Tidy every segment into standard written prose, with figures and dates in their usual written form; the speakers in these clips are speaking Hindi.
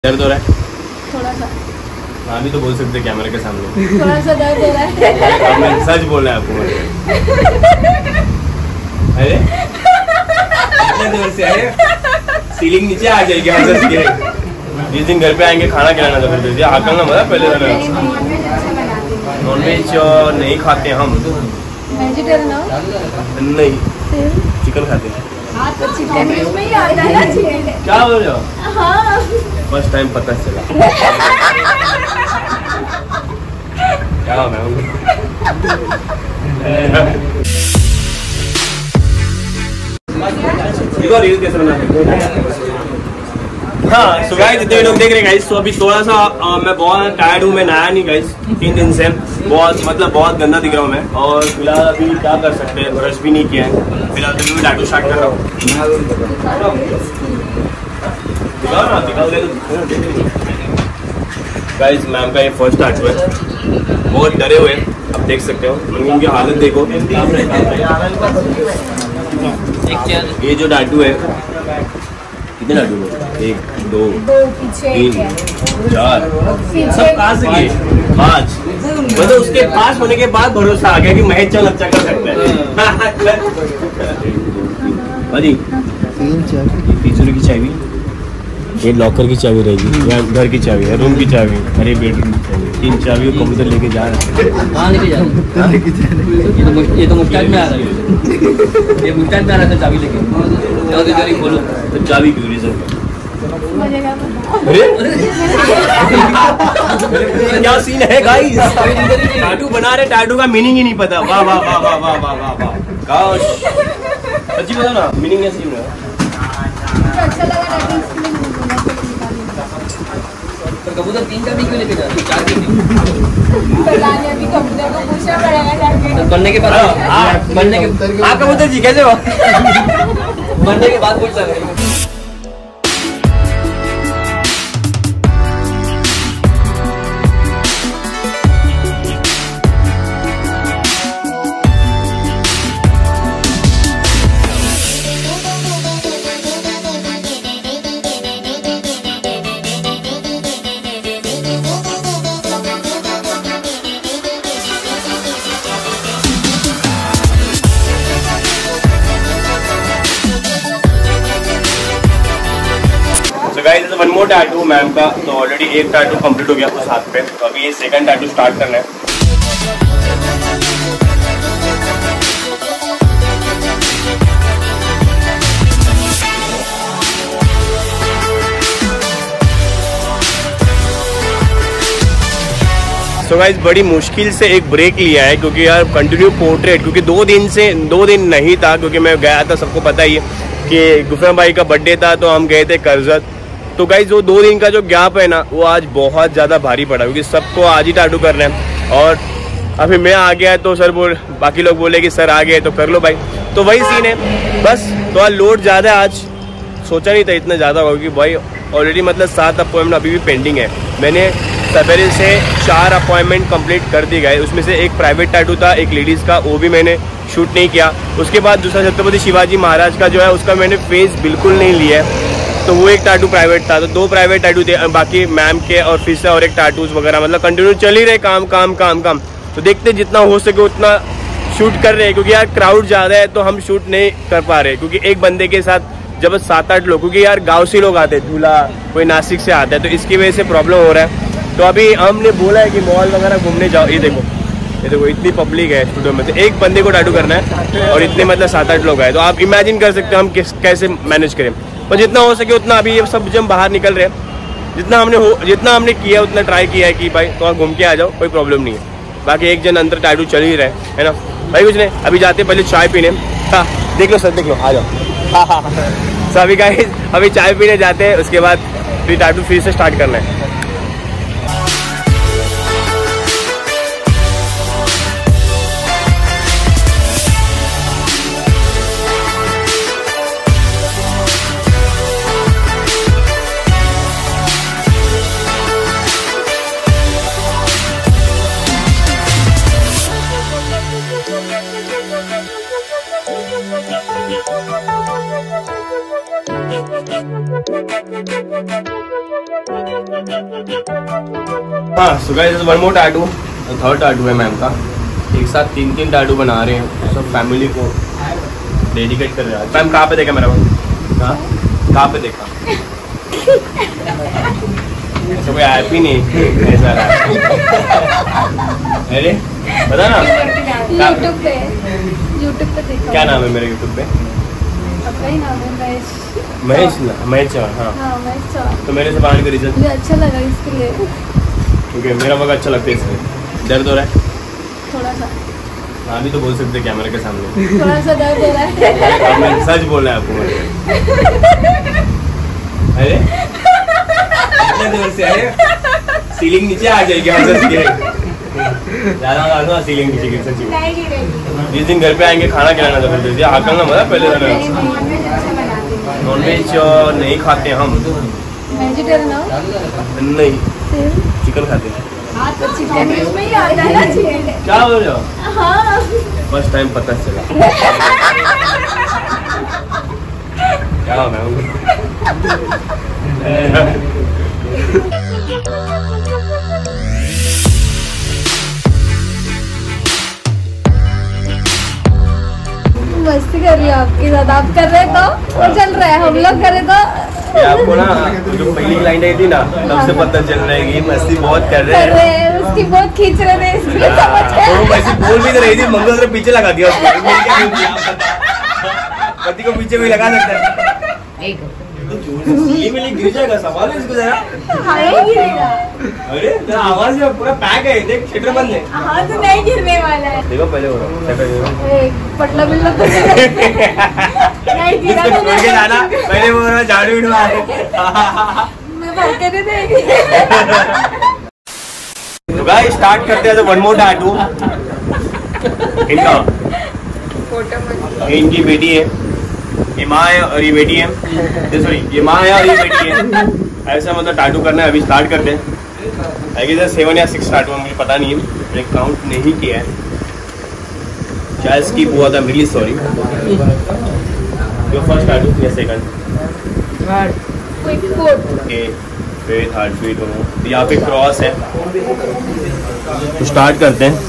दर्द हो रहा है थोड़ा सा। हाँ भी तो बोल सकते कैमरे के सामने थोड़ा सा दर्द हो रहा है। अब मैं सच बोल रहा है आपको। अरे इतने दूर से आए, सीलिंग नीचे आ जाएगी हंस के। जिस दिन घर पे आएंगे खाना खिलाना जबरदस्ती आकल ना मजा पहले नॉनवेज नहीं खाते हम। वेजिटेरियन हो? नहीं चिकन खाते हैं। हाँ तो चिकन में ही आता है ना चिकन। क्या बोल रहे हो? हाँ फर्स्ट टाइम पता चला। क्या मैं रील कैसे बनाते? हाँ सो गाइस जितने भी लोग देख रहे हैं गाइस, तो अभी थोड़ा सा मैं बहुत टायर्ड हूँ। मैं नहाया नहीं गाइस 3 दिन से, बहुत गंदा दिख रहा हूँ मैं। और फिलहाल अभी क्या कर सकते हैं, ब्रश भी नहीं किया है फिलहाल, तो मैं टैटू स्टार्ट कर रहा हूँ। गाइस मैम का ये फर्स्ट टैटू है, बहुत डरे हुए अब देख सकते हो उनकी हालत देखो। ये जो टैटू है कितने टैटू है? 1 2 3 4 सब कहाँ से गए? 5 मतलब उसके पास होने के बाद भरोसा आ गया कि महेश चल अच्छा कर सकता है। अजी तिजोरी की चाबी, ये लॉकर की चाबी रहेगी, या घर की चाबी है, रूम की चाबी, अरे बेडरूम की चाबी, 3 चाबी कंप्यूटर लेके जा रहे हैं। ये तो मुफ्ताज में आ रहा है, ये मुफ्ताज में आ रहा था चाबी लेके। बोलो तो चाबी क्यों रीजन? क्या सीन है गाइस? टैटू बना रहे, टैटू का मीनिंग ही नहीं पता। वाह वाह वाह वाह वाह वाह वाह वाह काश सच्ची बताओ ना मीनिंग क्या सीन है? अच्छा लगा तो कबूतर 3 चाबी क्यों लेके जा रहे? 4 क्यों? अभी कबूतर को पूछना पड़ेगा जाके। बनने के बाद बनने के आप कबूतर जी कैसे हो? बनने के बाद पूछ सकते हैं। Guys one more tattoo ma'am का, तो ऑलरेडी एक टैटू कंप्लीट हो गया उस हाथ पे, तो अभी ये सेकंड टैटू स्टार्ट करना है। तो गाइस बड़ी मुश्किल से एक ब्रेक लिया है क्योंकि यार कंटिन्यू पोर्ट्रेट, क्योंकि 2 दिन नहीं था, क्योंकि मैं गया था, सबको पता ही है कि गुफरा भाई का बर्थडे था, तो हम गए थे करजत। तो गाइस वो 2 दिन का जो गैप है ना, वो आज बहुत ज़्यादा भारी पड़ा क्योंकि सबको आज ही टैटू करना है। और अभी मैं आ गया तो सर बाकी लोग बोले कि सर आ गए तो कर लो भाई, तो वही सीन है बस। तो आज लोड ज़्यादा, आज सोचा नहीं था इतना ज़्यादा होगा क्योंकि भाई ऑलरेडी मतलब 7 अपॉइंटमेंट अभी भी पेंडिंग है। मैंने सवेरे से 4 अपॉइंटमेंट कंप्लीट कर दी गए, उसमें से एक प्राइवेट टैटू था, एक लेडीज़ का, वो भी मैंने शूट नहीं किया। उसके बाद दूसरा छत्रपति शिवाजी महाराज का जो है उसका मैंने फेस बिल्कुल नहीं लिया है, तो वो एक टैटू प्राइवेट था। तो 2 प्राइवेट टैटू थे, बाकी मैम के और फिर से और एक टैटूज वगैरह, मतलब कंटिन्यू चल ही रहे काम काम काम काम। तो देखते जितना हो सके उतना शूट कर रहे हैं क्योंकि यार क्राउड ज़्यादा है तो हम शूट नहीं कर पा रहे, क्योंकि एक बंदे के साथ जब 7-8 लोग, क्योंकि यार गाँव से लोग आते हैं, झूला कोई नासिक से आता है, तो इसकी वजह से प्रॉब्लम हो रहा है। तो अभी हमने बोला है कि मॉल वगैरह घूमने जाओ। ये देखो इतनी पब्लिक है स्टूडियो में, तो एक बंदे को टैटू करना है और इतने मतलब 7-8 लोग आए, तो आप इमेजिन कर सकते हो हम कैसे मैनेज करें। पर जितना हो सके उतना, अभी ये सब जब बाहर निकल रहे हैं, जितना हमने किया उतना ट्राई किया है कि भाई तो घूम के आ जाओ, कोई प्रॉब्लम नहीं है। बाकी एक जन अंदर टैटू चल ही रहे है ना भाई, कुछ नहीं। अभी जाते पहले चाय पीने। हाँ देख लो सर, देख लो, आ जाओ। हाँ तो अभी चाय पीने जाते हैं, उसके बाद फिर टैटू फिर से स्टार्ट करना है। हाँ, so guys one more tattoo, third tattoo है मैम का। एक साथ 3 टैटू बना रहे हैं, सब फैमिली को डेडिकेट कर रहे हैं। मैम कहाँ पे देखा मेरा? कहाँ पे देखा? ऐसा कोई ऐप ही नहीं ऐसा रहा। अरे बता ना, यूट्यूब पे देखा। क्या नाम है मेरे यूट्यूब पे? आपका ही नाम है महेश। महेश चौहान। हाँ, महेश चौहान। तो मेरे से बनाने का रीजन मुझे अच्छा लगा इसके लिए। क्योंकि मेरा वक्त अच्छा लगता है इसमें। दर्द हो रहा है थोड़ा सा। हाँ, अभी तो बोल सकते हैं कैमरे के सामने। थोड़ा सा दर्द हो रहा है। अब मैं सच बोल रहा है आपको। अरे इतने दूर से अरे सीलिंग नीचे आ जाएगी। ज्यादा सीलिंग नीचे गिर सच्ची। नहीं गिरेगी। जिस दिन घर पे आएंगे खाना खिलाना जबरदस्ती आकल ना मजा पहले नॉनवेज नहीं खाते हम। वेजिटेरियन हो? नहीं, चिकन खाते हैं। तो चिकन में ही आता है ना चिकन। क्या बोल रहे हो? हाँ। फर्स्ट टाइम पता चला। क्या मैं मस्ती कर रही हूँ आपके साथ। आप कर रहे तो वो चल रहा है, हम लोग कर रहे तो ये आपको ना जो पहली लाइन आई थी ना तब से पता चल रहा है कि मस्ती बहुत कर रहे हैं। उसकी बहुत खींच रहे थे इसलिए समझ गए। वो वैसे बोल भी तो रही थी, मंगल से पीछे लगा दिया उसको। पति को पीछे भी लगा सकता है। में गिर जाएगा, सवाल है इसको जरा। हाँ नहीं गिरेगा। अरे तेरा आवाज में पूरा पैक है, देख शटर बंद है। हाँ तो नहीं गिरने वाला है। देखो पहले हो रहा पटला बिल्ला तो नहीं गिरा तो के जाना पहले वो रहा झाड़ू उठवा मैं भर के दे देगी। तो गाइस स्टार्ट करते हैं। तो वन मोर टैटू इनका, इनकी बेटी है, ये माँ है और ये बेटी है। सॉरी, ये माँ है और ये बेटी है। ऐसा मतलब टैटू करना है। अभी स्टार्ट करते हैं। आई गेस 7 या 6 टैटू, मुझे पता नहीं है, मैंने काउंट नहीं किया है, शायद स्किप हुआ था। Really sorry. Your first tattoo या सेकंड? ओके, फिर थर्ड स्वीट हो। यहाँ पे क्रॉस है। तो स्टार्ट करते हैं।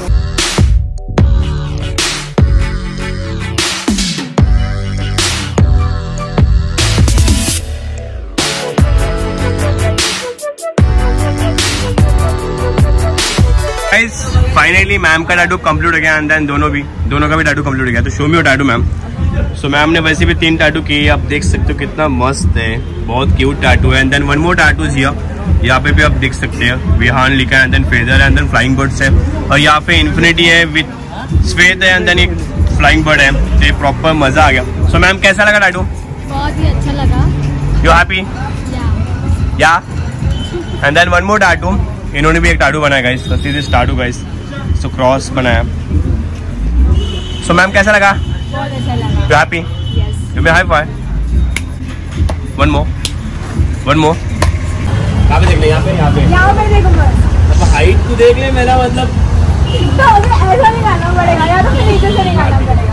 फाइनली मैम का टैटू कंप्लीट हो गया एंड देन दोनों का भी टैटू कंप्लीट हो गया। तो show me your tattoo ma'am. So ma'am ने वैसे भी 3 टैटू किए, आप देख सकते हो कितना मस्त है, बहुत क्यूट टैटू है। And then one more tattoo here, यहाँ पे भी आप देख सकते हैं विहान लिखा है, एंड देन फेदर है, एंड देन फ्लाइंग बर्ड्स है, और यहाँ पे इन्फिनिटी है विद श्वेत है, एंड देन एक फ्लाइंग बर्ड है। तो ये प्रॉपर मजा आ गया। सो मैम कैसा लगा टैटू? बहुत ही अच्छा लगा। You happy? Yeah. And then one more tattoo, इन्होंने भी एक टैटू बनाया guys. This tattoo guys, so cross बनाया। सो मैम कैसा लगा? बहुत अच्छा लगा। You happy? Yes. You may high five. One more कहाँ पे देख ले? यहाँ पे यहाँ पे देखो बस। अब हाइट तो देख ले मेरा मतलब। तो हमें ऐसा निकालना पड़ेगा या तो फिर नीचे से निकालना पड़ेगा।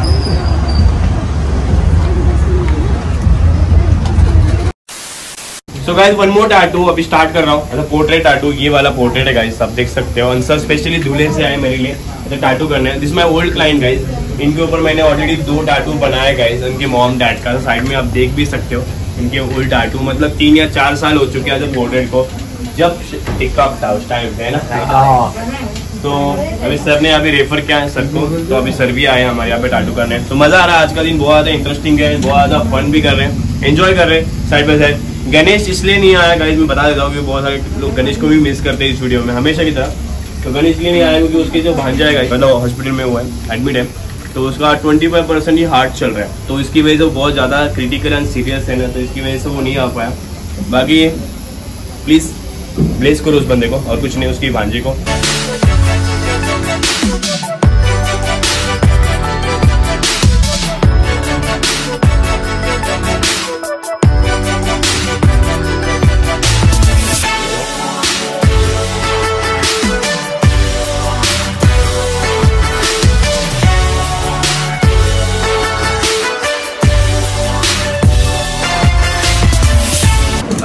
So guys one more tattoo अभी स्टार्ट कर रहा हूँ। मतलब पोर्ट्रेट टैटू, ये वाला पोर्ट्रेट है गाइस, आप देख सकते हो। आंसर स्पेशली दूल्हे से आए मेरे लिए तो टैटू करना है। This my old client guys. इनके ऊपर मैंने ऑलरेडी 2 टैटू बनाए गाइस, उनके मॉम डैड का। साइड में आप देख भी सकते हो इनके ओल्ड टैटू। मतलब 3 या 4 साल हो चुके हैं जब पोर्ट्रेट को, जब टिकटॉक था उस टाइम पे ना। तो अभी सर ने अभी रेफर किया है सर को, तो अभी सर भी आए हैं हमारे यहाँ पे टैटू करने। तो मजा आ रहा है, आज का दिन बहुत ज्यादा इंटरेस्टिंग है, बहुत ज्यादा फन भी कर रहे हैं, एंजॉय कर रहे हैं साइड बाय साइड। गणेश इसलिए नहीं आया गाइस, मैं बता देता हूँ कि बहुत सारे लोग गणेश को भी मिस करते हैं इस वीडियो में हमेशा की तरह। तो गणेश इसलिए नहीं आया क्योंकि उसके जो भांजा है मतलब हॉस्पिटल में हुआ है, एडमिट है, तो उसका 25% ही हार्ट चल रहा है। तो इसकी वजह से वो बहुत ज़्यादा क्रिटिकल एंड सीरियस है ना, तो इसकी वजह से वो नहीं आ पाया। बाकी प्लीज़ ब्लेस करो उस बंदे को, और कुछ नहीं, उसकी भांजी को।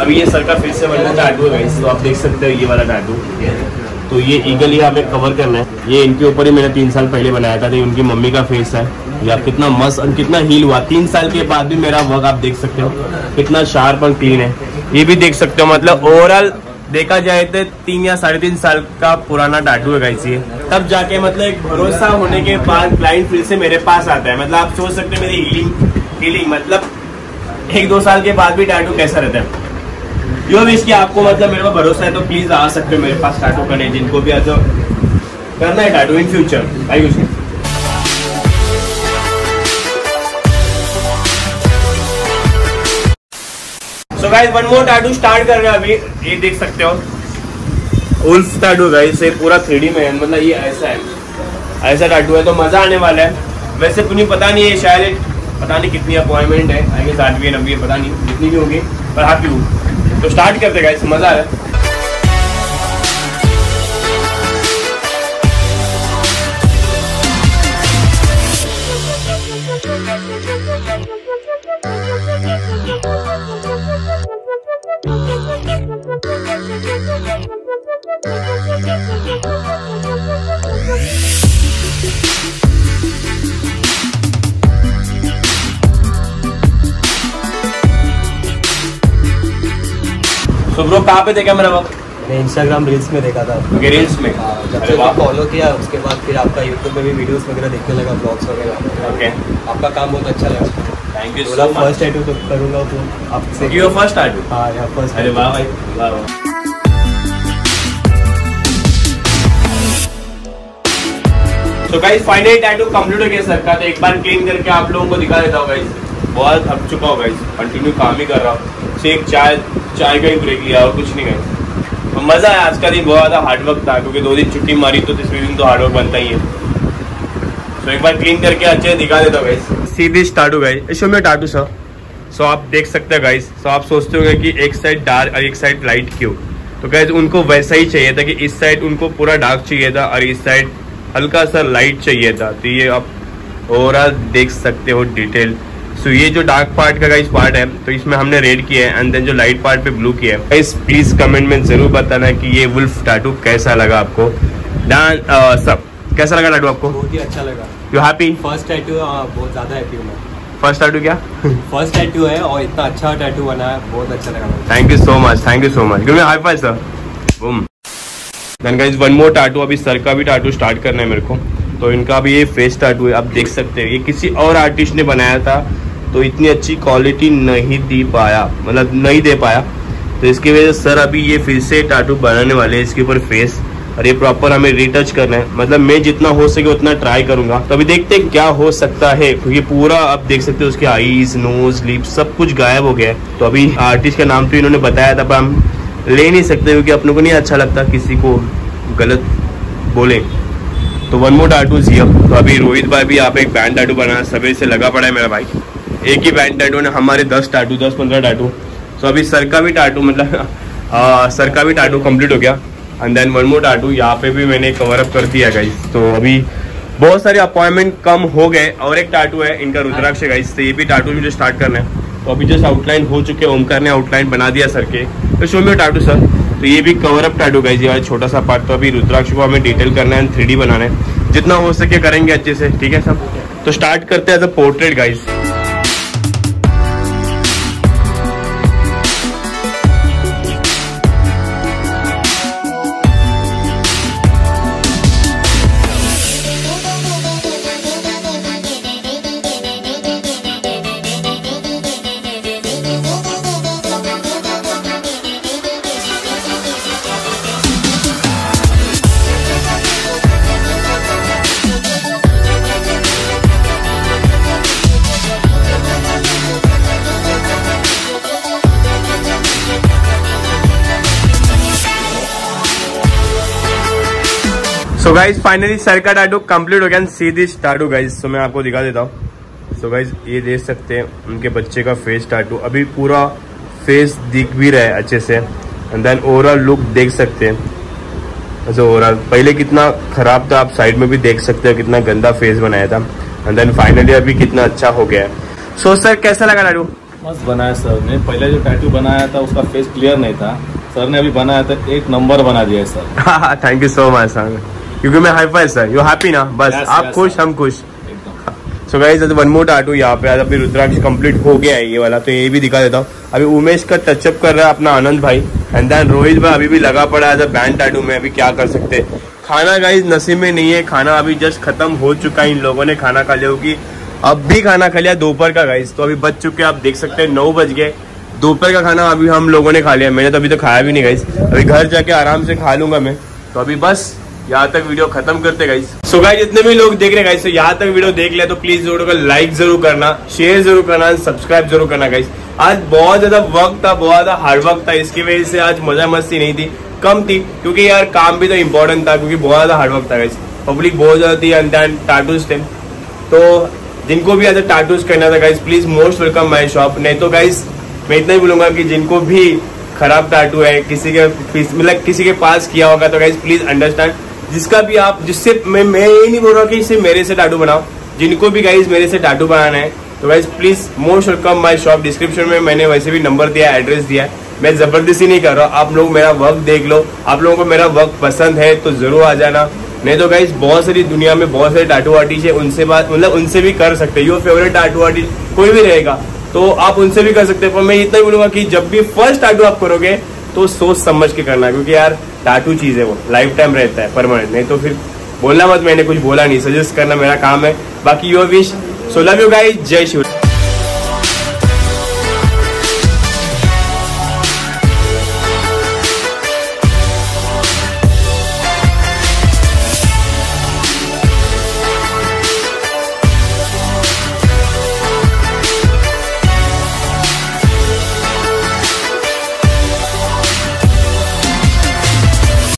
अभी ये सर का फिर से वाला टैटू है गाइस, तो आप देख सकते हो ये वाला टैटू। तो ये ईगल यहाँ पे कवर करना है। ये इनके ऊपर ही मैंने 3 साल पहले बनाया था, तो उनकी मम्मी का फेस है। या कितना मस्त और कितना हील हुआ, 3 साल के बाद भी मेरा वर्क आप देख सकते हो कितना शार्प और क्लीन है। ये भी देख सकते हो, मतलब ओवरऑल देखा जाए तो 3 या 3.5 साल का पुराना टैटू है गाइस ये। तब जाके मतलब एक भरोसा होने के बाद क्लाइंट फिर से मेरे पास आता है। मतलब आप सोच सकते हैं मेरी हीलिंग मतलब 1-2 साल के बाद भी टैटू कैसा रहता है। यो विश कि आपको मतलब मेरे को भरोसा है तो प्लीज आ सकते हो मेरे पास टैटू करने, जिनको भी आज करना है टैटू इन फ्यूचर। आई कुछ so guys one more tattoo start कर रहे हैं अभी। ये देख सकते हो उल्फ टैटू गाइस, ये पूरा 3D में है। मतलब ये ऐसा है, ऐसा टैटू है तो मजा आने वाला है। वैसे मुझे पता नहीं है, शायद पता नहीं कितनी अपॉइंटमेंट है, आई गेस 8वीं 9वीं पता नहीं जितनी भी होगी, पर हैप्पी हूँ। तो स्टार्ट करते गाइस, मजा आ रहा है। तो ब्रो कहाँ पे देखा मेरा वक्त? मैं इंस्टाग्राम रील्स में देखा था। ओके रील्स में। जब से फॉलो किया उसके बाद फिर आपका यूट्यूब में भी वीडियोस वगैरह देखने लगा, ब्लॉग्स वगैरह। ओके आपका काम बहुत अच्छा लगा। Thank you so much. First tattoo तो करूँगा तो आपसे। Your first tattoo? हाँ यार फर्स्ट। अरे वाह भाई, वाह वाह। तो गाइस फाइनली टैटू कंप्लीट हो गया सर का। तो एक बार क्लीन करके आप लोगों को दिखा देता हूँ गाइस। बहुत थक चुका हूँ गाइस, कंटिन्यू काम ही कर रहा हूँ। सिर्फ चाय का ही ब्रेक लिया और कुछ नहीं गाइस। तो मजा है, आज का दिन बहुत ज्यादा हार्डवर्क था क्योंकि 2 दिन छुट्टी मारी तो तीसरे दिन तो हार्डवर्क बनता ही है। तो एक बार क्लीन करके अच्छे दिखा देता हूँ गाइस। सीधी tattoo guys, show me tattoo sir. So आप देख सकते हैं गाइस। सो आप सोचते होंगे कि एक साइड डार्क और एक साइड लाइट क्यों? तो गाइस उनको वैसा ही चाहिए था कि इस साइड उनको पूरा डार्क चाहिए था और इस साइड हल्का सा लाइट चाहिए था। तो ये आप ओवरऑल देख सकते हो डिटेल। सो ये जो डार्क पार्ट का गाइस पार्ट है तो इसमें हमने रेड किया है एंड देन जो लाइट पार्ट पे ब्लू किया है। गाइस प्लीज कमेंट में जरूर बताना कि ये वुल्फ टैटू कैसा लगा आपको। सब कैसा लगा टैटू आपको? बहुत ही अच्छा लगा। You happy? फर्स्ट टैटू बहुत ज्यादा हैप्पी हूँ मैं। फर्स्ट टैटू क्या? फर्स्ट टैटू है और इतना अच्छा टैटू बना है, बहुत अच्छा लगा। Thank you so much, thank you so much. Give me high five sir. Boom. Then guys one more tattoo, अभी सर का भी टैटू स्टार्ट करना है मेरे को। तो इनका भी ये फेस टैटू है, आप देख सकते हैं। ये किसी और आर्टिस्ट ने बनाया था तो इतनी अच्छी क्वालिटी नहीं दे पाया, मतलब नहीं दे पाया। तो इसकी वजह से सर अभी ये फिर से टैटू बनाने वाले हैं इसके ऊपर फेस, और ये प्रॉपर हमें रिटच करना है। मतलब मैं जितना हो सके उतना ट्राई करूंगा। तो अभी देखते हैं क्या हो सकता है, क्योंकि पूरा आप देख सकते हो उसके आईज, नोज, लिप्स सब कुछ गायब हो गया है। तो अभी आर्टिस्ट का नाम तो इन्होंने बताया था पर हम ले नहीं सकते क्योंकि अपने को नहीं अच्छा लगता किसी को गलत बोले। तो वन मोर टैटूज हियर। तो अभी रोहित भाई भी यहाँ पे एक बैंड टैटू बनाया, सवेरे से लगा पड़ा है मेरा भाई। एक ही बैंड टैटू ने हमारे 10-15 टैटू। तो अभी सर का भी टैटू मतलब सर का भी टैटू कंप्लीट हो गया and then one more tattoo यहाँ पे भी मैंने कवर अप कर दिया गाइस। तो अभी बहुत सारे अपॉइंटमेंट कम हो गए और एक टैटू है इनका रुद्राक्ष गाइस। तो ये भी टैटू मुझे स्टार्ट करना है। तो अभी जस्ट आउटलाइन हो चुके, ओमकार ने आउटलाइन बना दिया सर के। तो शो में टैटू सर। तो ये भी कवर अप टैटू गाइस, ये छोटा सा पार्ट। तो अभी रुद्राक्ष को हमें डिटेल करना है, 3D बनाना है, जितना हो सके करेंगे अच्छे से, ठीक है सब। तो स्टार्ट करते हैं as a portrait guys. So guys finally sir का टैटू कंप्लीट हो गया। See this tattoo guys. तो मैं आपको दिखा देता हूँ। सो गाइज ये देख सकते हैं उनके बच्चे का फेस टैटू। अभी पूरा फेस दिख भी रहा है अच्छे से एंड देन ओवरऑल लुक देख सकते हैं। अच्छा ओवरऑल पहले कितना खराब था, आप साइड में भी देख सकते हो कितना गंदा फेस बनाया था एंड देन फाइनली अभी कितना अच्छा हो गया है। सो सर कैसा लगा टैटू? मस्त बनाया सर ने। पहले जो टैटू बनाया था उसका फेस क्लियर नहीं था, सर ने अभी बनाया था, एक नंबर बना दिया है sir. Thank you so much sir, क्योंकि मैं high five sir. You happy ना? बस Yes, आप yes, खुश, sir. हम खुश। एकदम। So guys one more tattoo यहाँ पे आज अपनी रुद्राक्ष कंप्लीट हो गया है ये वाला, तो ये भी दिखा देता हूँ। अभी उमेश का टचअप कर रहा है अपना आनंद भाई, एंड देन रोहित भाई अभी भी लगा पड़ा है बैंड टैटू में। अभी क्या कर सकते हैं, खाना गाइस नसीब में नहीं है, खाना अभी जस्ट खत्म हो चुका है। इन लोगों ने खाना खा लिया, क्योंकि अब भी खाना खा लिया दोपहर का गाइस, तो अभी बज चुके हैं, आप देख सकते हैं 9 बज गए। दोपहर का खाना अभी हम लोगों ने खा लिया, मैंने तो अभी तो खाया भी नहीं गाइस, अभी घर जाके आराम से खा लूंगा मैं। तो अभी बस यहाँ तक वीडियो खत्म करते गाइस। सो गाइस जितने भी लोग देख रहे गाइस, तो यहाँ तक वीडियो देख लिया तो प्लीज वीडियो को लाइक जरूर करना, शेयर जरूर करना, सब्सक्राइब जरूर करना गाइस। आज बहुत ज्यादा वक्त था, बहुत ज्यादा हार्ड वर्क था, इसकी वजह से आज मजा मस्ती नहीं थी, कम थी, क्योंकि यार काम भी तो इम्पोर्टेंट था, क्योंकि बहुत ज्यादा हार्ड वर्क था गाइस। पब्लिक बहुत ज्यादा थी एंड देन टैटूज थे, तो जिनको भी ऐसे टैटूज करना था guys please most welcome my shop. नहीं तो गाइस मैं इतना ही बोलूंगा कि जिनको भी खराब टैटू है, किसी के मतलब किसी के पास किया होगा, तो गाइस प्लीज अंडरस्टैंड, जिसका भी आप जिससे मैं ये नहीं बोल रहा कि इससे मेरे से टैटू बनाओ, जिनको भी गाइस मेरे से टैटू बनाना है तो guys please most welcome my shop. Description में मैंने वैसे भी नंबर दिया है, एड्रेस दिया है, मैं जबरदस्ती नहीं कर रहा हूँ। आप लोग मेरा वर्क देख लो, आप लोगों को मेरा वर्क पसंद है तो जरूर आ जाना। नहीं तो गाइस बहुत सारी दुनिया में बहुत सारे टैटू आर्टिस्ट है, उनसे बात मतलब उनसे भी कर सकते हैं। योर फेवरेट टैटू आर्टिस्ट कोई भी रहेगा तो आप उनसे भी कर सकते हैं, पर मैं इतना ही बोलूंगा कि जब भी फर्स्ट टैटू आप करोगे तो सोच समझ के करना, क्योंकि यार टैटू चीज है, वो लाइफ टाइम रहता है, परमानेंट। नहीं तो फिर बोलना मत, मैंने कुछ बोला नहीं, सजेस्ट करना मेरा काम है। बाकी your wish. So love you guys, जय शिव।